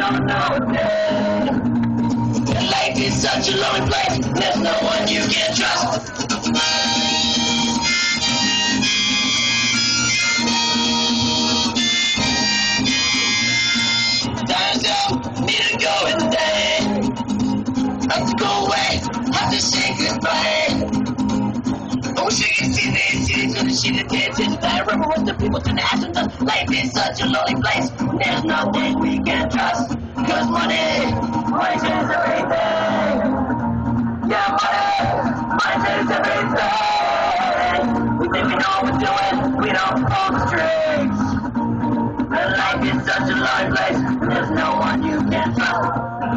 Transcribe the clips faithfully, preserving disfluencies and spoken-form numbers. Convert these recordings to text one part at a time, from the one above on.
don't know a thing. Life is such a lonely place. There's no one you can trust. Time's up, need to go insane. Have to go away, have to say goodbye. I wish I could see these cities on the sheet of attention. I remember what the people to the actions. Life is such a lonely place. There's nothing we can trust. Cause money, money is everything. Yeah, money, money is everything. We think we know what we're doing, we don't pull the strings. But life is such a lonely place. There's no one you can trust.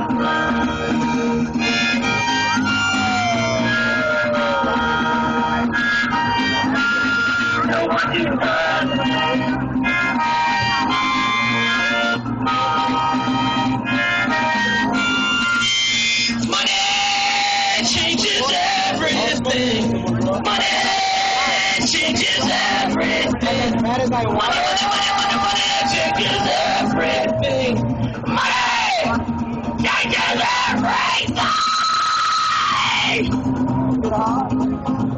No one you trust. Money changes everything. Money changes everything. Money, money, money, money, money changes everything. Money changes everything.